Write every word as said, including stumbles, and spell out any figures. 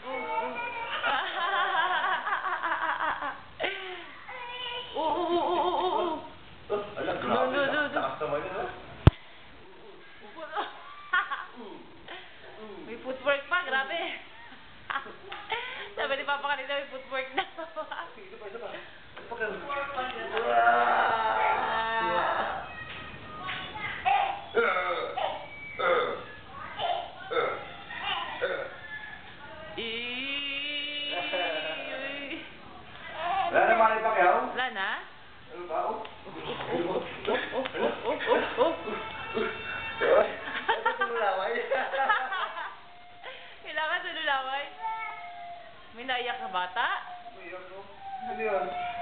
Oo, oo, oo, oo, oo. Ala, grabe No, no, no, na. no. Taas naman yun, oh. May footwork pa, grabe. Sabi ni Papa kanina, may footwork na. Ito pa, ito pa. Ito pa ka. Wala na Manny Pacquiao? Wala na? Ano ba? Oh, oh, oh, oh, oh, oh. Ito tumulaway. Kailangan tululaway. May naiyak na bata? Umiyak, no? Ano yun?